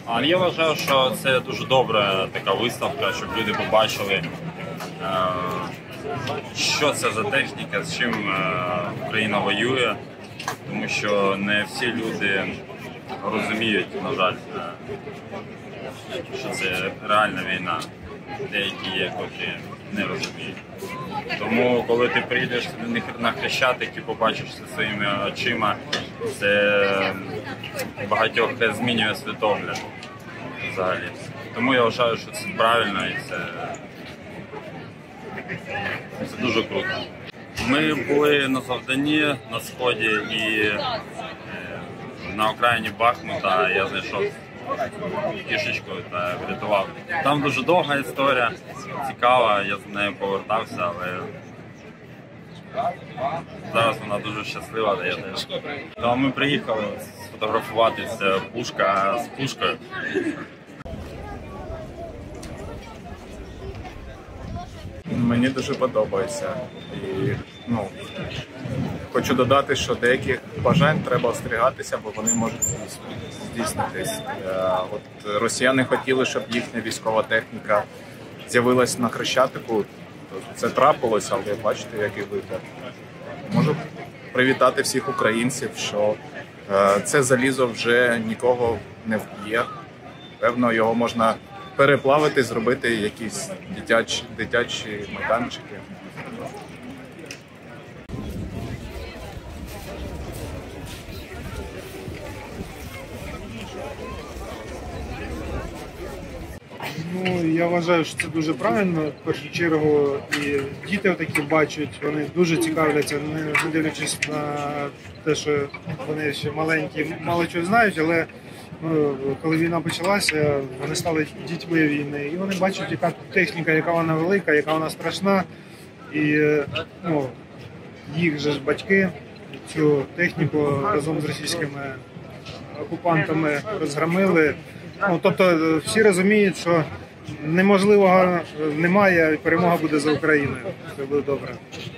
Але я вважаю, що це дуже добра така виставка, щоб люди побачили, що це за техніка, з чим Україна воює, тому що не всі люди розуміють, на жаль, що це реальна війна. Деякі є, котрі не розуміють. Тому, коли ти прийдеш на Хрещатик і побачиш це своїми очима, це багатьох змінює світогляд взагалі. Тому я вважаю, що це правильно і це дуже круто. Ми були на завданні на Сході і на окраїні Бахмута я знайшов кішечку та врятував. Там дуже довга історія, цікава, я з нею повертався, але зараз вона дуже щаслива, де я теж. Тому ми приїхали сфотографуватися пушка з пушкою. Мені дуже подобається. І, хочу додати, що деяких бажань треба остерігатися, бо вони можуть здійснитись. От росіяни хотіли, щоб їхня військова техніка з'явилась на Хрещатику. Це трапилось, але бачите, який вибір. Можу привітати всіх українців, що це залізо вже нікого не вб'є. Певно, його можна переплавити, зробити якісь дитячі майданчики. Я вважаю, що це дуже правильно. В першу чергу і діти такі бачать, вони дуже цікавляться, не дивлячись на те, що вони ще маленькі, мало чого знають, але коли війна почалася, вони стали дітьми війни. І вони бачать, яка техніка, яка вона велика, яка вона страшна. І їх же ж батьки цю техніку разом з російськими окупантами розгромили. Тобто всі розуміють, що неможливого немає, і перемога буде за Україною. Це буде добре.